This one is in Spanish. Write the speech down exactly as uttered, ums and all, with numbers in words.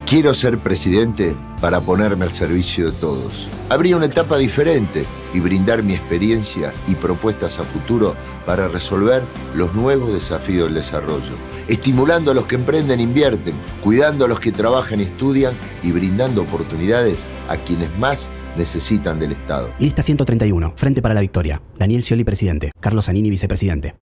Quiero ser presidente para ponerme al servicio de todos. Habría una etapa diferente y brindar mi experiencia y propuestas a futuro para resolver los nuevos desafíos del desarrollo, estimulando a los que emprenden e invierten, cuidando a los que trabajan y estudian y brindando oportunidades a quienes más necesitan del Estado. Lista ciento treinta y uno. Frente para la Victoria. Daniel Scioli, presidente. Carlos Zanini, vicepresidente.